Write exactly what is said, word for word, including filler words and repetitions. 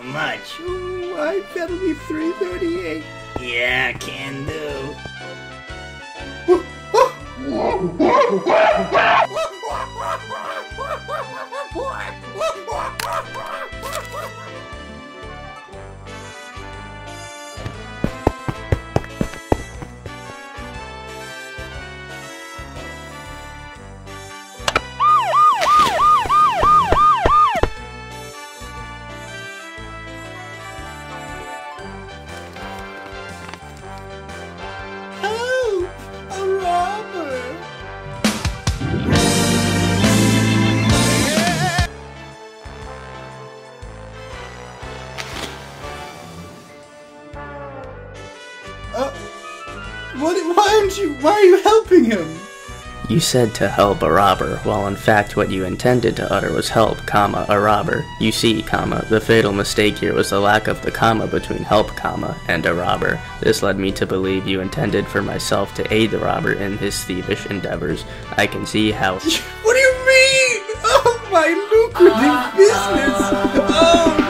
much? Ooh, I that'll be three thirty-eight. Yeah, can do. Uh, what? Why aren't you? Why are you helping him? You said to help a robber, while in fact what you intended to utter was help, comma, a robber. You see, comma, the fatal mistake here was the lack of the comma between help, comma, and a robber. This led me to believe you intended for myself to aid the robber in his thievish endeavors. I can see how— What do you mean? Oh, my lucrative business! Oh,